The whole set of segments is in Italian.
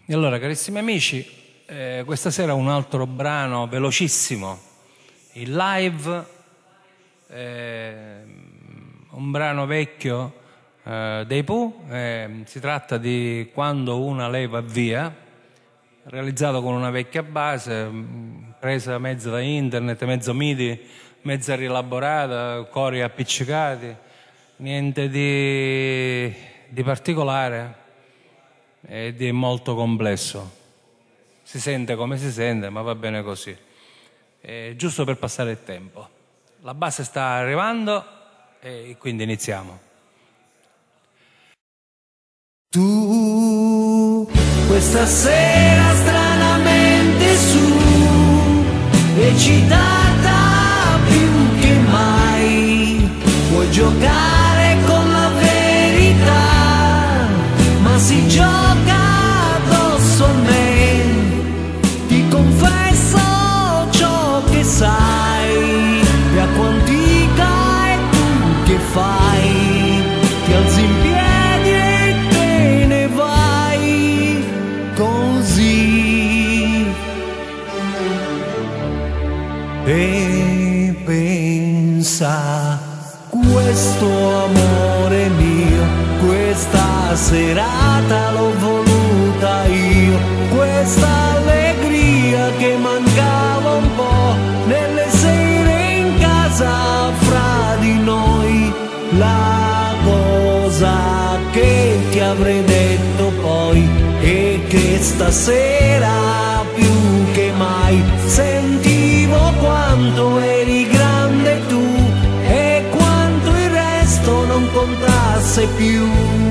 E allora, carissimi amici, questa sera un altro brano velocissimo, il live, un brano vecchio dei Pooh, si tratta di Quando una lei va via, realizzato con una vecchia base, presa mezzo da internet, mezzo MIDI, mezza rielaborata, cori appiccicati, niente di particolare e di molto complesso. Si sente come si sente, ma va bene così. Giusto per passare il tempo. La base sta arrivando e quindi iniziamo. Tu questa sera stranamente su, eccitata più che mai, vuoi giocare con la verità, ma si gioca addosso a me, ti confesso ciò che sai, e acqua antica e tu che fai, ti alzi in piedi e te ne vai così, e pensa, questo amore mio, questa serata l'ho voluta io, questa allegria che mancava un po' nelle sere in casa fra di noi, la cosa che ti avrei detto poi è che stasera più che mai sentivo quanto eri grande tu e quanto il resto non contasse più.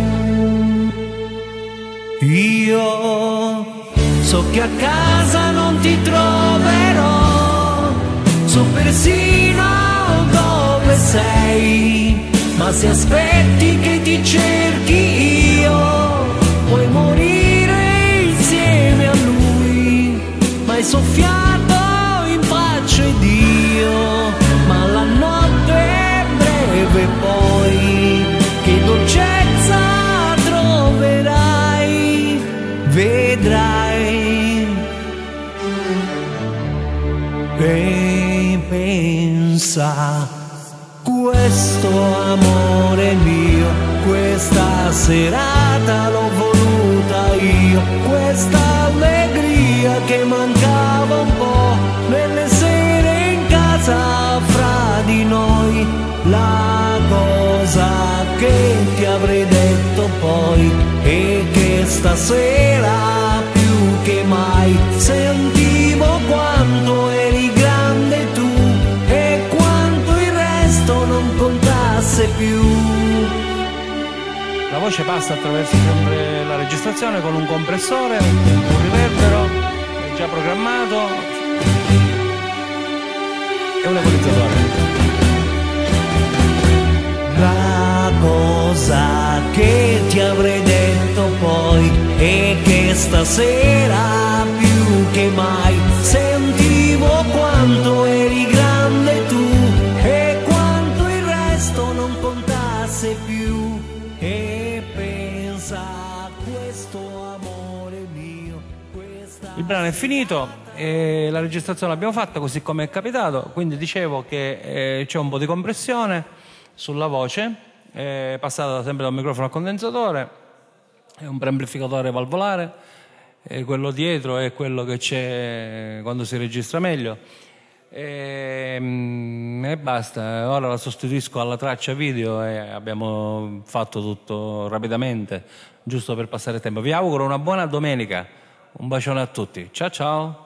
Io so che a casa non ti troverò, so persino dove sei, ma se aspetti che ti cerchi io, puoi morire insieme a lui, ma hai soffiato in faccia ed io, ma la notte è breve poi, che dolcezza troverai, vedrai, e pensa, questo amore mio, questa serata l'ho voluta io, questa allegria che mancava un po' nelle sere in casa fra di noi, la cosa che ti avrei detto poi è che stasera più che mai sentivo quanto eri grande tu e quanto il resto non contasse più. La voce passa attraverso sempre la registrazione con un compressore, un riverbero già programmato e un equalizzatore. La cosa che ti avrei detto poi è che stasera più che mai sentivo quanto eri grande tu e quanto il resto non contasse più, e pensa, questo amore mio, questa... Il brano è finito e la registrazione l'abbiamo fatta così come è capitato, quindi dicevo che c'è un po' di compressione sulla voce, passata sempre da un microfono a condensatore, è un preamplificatore valvolare, quello dietro è quello che c'è quando si registra meglio, e basta. Ora la sostituisco alla traccia video e abbiamo fatto tutto rapidamente, giusto per passare tempo. Vi auguro una buona domenica, un bacione a tutti, ciao ciao.